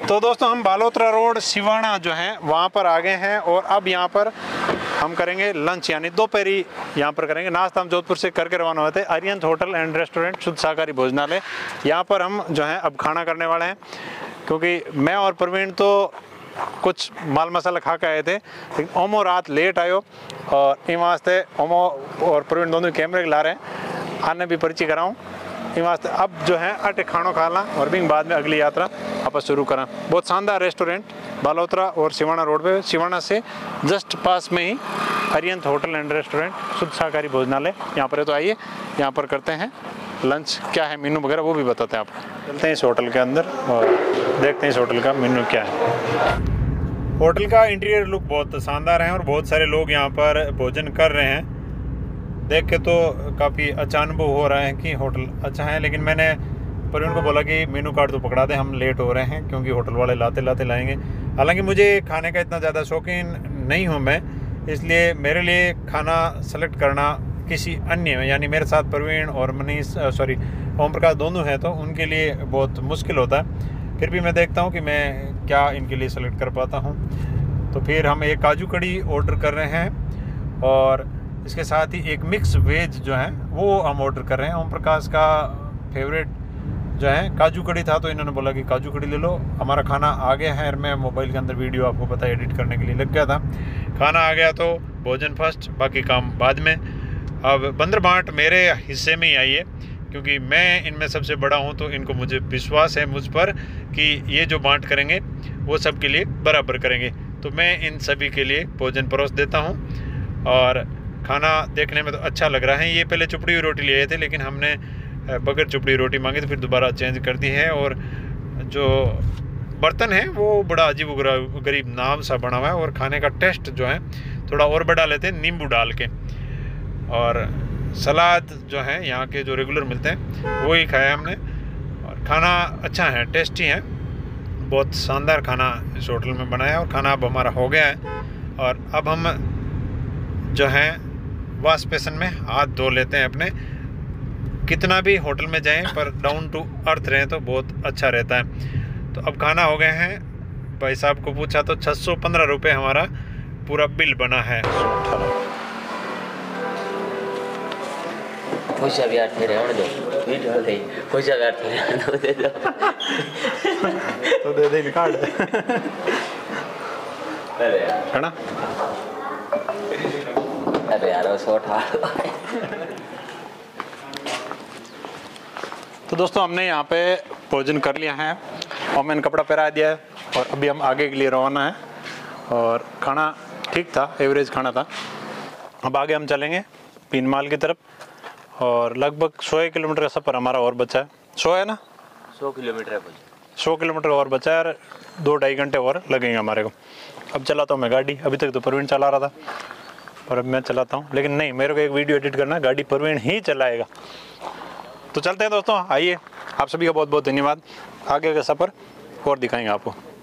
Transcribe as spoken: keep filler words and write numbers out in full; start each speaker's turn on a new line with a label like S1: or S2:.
S1: तो दोस्तों हम बालोतरा रोड सिवाना जो है वहाँ पर आ गए हैं और अब यहाँ पर हम करेंगे लंच, यानी दोपहरी यहाँ पर करेंगे। नाश्ता हम जोधपुर से करके रवाना हुए थे। अरिहंत होटल एंड रेस्टोरेंट शुद्ध शाकाहारी भोजनालय, यहाँ पर हम जो है अब खाना करने वाले हैं, क्योंकि मैं और प्रवीण तो कुछ माल मसाला खा के आए थे, लेकिन ओमो रात लेट आयो और इन वास्ते ओमो और प्रवीण दोनों कैमरे ला रहे हैं। आने भी परिचय कराऊँ इन वास्ते अब जो है अटे खानो खाना और भी बाद में अगली यात्रा आप शुरू करा। बहुत शानदार रेस्टोरेंट बालोतरा और सिवाना रोड पे, सिवाना से जस्ट पास में ही अरिहंत होटल एंड रेस्टोरेंट शुद्ध शाकाहारी भोजनालय यहाँ पर है। तो आइए यहाँ पर करते हैं लंच, क्या है मेनू वगैरह वो भी बताते हैं आपको। चलते हैं इस होटल के अंदर और देखते हैं इस होटल का मेनू क्या है। होटल का इंटीरियर लुक बहुत शानदार है और बहुत सारे लोग यहाँ पर भोजन कर रहे हैं। देख के तो काफ़ी अच्छा अनुभव हो रहा है कि होटल अच्छा है, लेकिन मैंने प्रवीण को बोला कि मेनू कार्ड तो पकड़ा दे, हम लेट हो रहे हैं क्योंकि होटल वाले लाते लाते लाएंगे। हालांकि मुझे खाने का इतना ज़्यादा शौकीन नहीं हूँ मैं, इसलिए मेरे लिए खाना सेलेक्ट करना किसी अन्य, यानी मेरे साथ प्रवीण और मनीष सॉरी ओम प्रकाश दोनों हैं, तो उनके लिए बहुत मुश्किल होता है। फिर भी मैं देखता हूँ कि मैं क्या इनके लिए सेलेक्ट कर पाता हूँ। तो फिर हम एक काजू कड़ी ऑर्डर कर रहे हैं और इसके साथ ही एक मिक्स वेज जो है वो हम ऑर्डर कर रहे हैं। ओम प्रकाश का फेवरेट जो है काजू कड़ी था, तो इन्होंने बोला कि काजू कड़ी ले लो। हमारा खाना आ गया है और मैं मोबाइल के अंदर वीडियो आपको पता है एडिट करने के लिए लग गया था। खाना आ गया तो भोजन फर्स्ट, बाकी काम बाद में। अब बंदर बांट मेरे हिस्से में ही आई है, क्योंकि मैं इनमें सबसे बड़ा हूँ, तो इनको मुझे विश्वास है मुझ पर कि ये जो बांट करेंगे वो सब के लिए बराबर करेंगे। तो मैं इन सभी के लिए भोजन परोस देता हूँ और खाना देखने में तो अच्छा लग रहा है। ये पहले चुपड़ी हुई रोटी ले आए थे, लेकिन हमने बगैर चुपड़ी रोटी मांगी तो फिर दोबारा चेंज कर दी है। और जो बर्तन है वो बड़ा अजीब गरीब नाम सा बना हुआ है और खाने का टेस्ट जो है थोड़ा और बढ़ा लेते हैं नींबू डाल के। और सलाद जो है यहाँ के जो रेगुलर मिलते हैं वो ही खाया हमने। और खाना अच्छा है, टेस्टी है, बहुत शानदार खाना इस होटल में बनाया है। और खाना अब हमारा हो गया है और अब हम जो है वॉश बेसिन में हाथ धो लेते हैं अपने। कितना भी होटल में जाएं पर डाउन टू अर्थ रहें तो बहुत अच्छा रहता है। तो अब खाना हो गए हैं, भाई साहब को पूछा तो छः सौ पंद्रह रुपये हमारा पूरा बिल बना है।
S2: खुश अब यार तेरे होने दो वीडियो ले खुश अब यार तेरे दो दे दो
S1: तो दे दे कार्ड
S2: अरे
S1: है ना।
S2: अरे यार वो शॉट आ
S1: तो दोस्तों हमने यहाँ पे भोजन कर लिया है और मैंने कपड़ा पहना दिया है और अभी हम आगे के लिए रवाना है। और खाना ठीक था, एवरेज खाना था। अब आगे हम चलेंगे पीनमाल की तरफ और लगभग सौ किलोमीटर का सफ़र हमारा और बचा है। सौ है ना,
S2: सौ किलोमीटर है,
S1: सौ किलोमीटर और बचा है और दो ढाई घंटे और लगेंगे हमारे को। अब चलाता हूँ मैं गाड़ी, अभी तक तो प्रवीण चला रहा था और अब मैं चलाता हूँ, लेकिन नहीं, मेरे को एक वीडियो एडिट करना, गाड़ी प्रवीण ही चलाएगा। तो चलते हैं दोस्तों, आइए। आप सभी का बहुत बहुत धन्यवाद। आगे का सफ़र और दिखाएंगे आपको।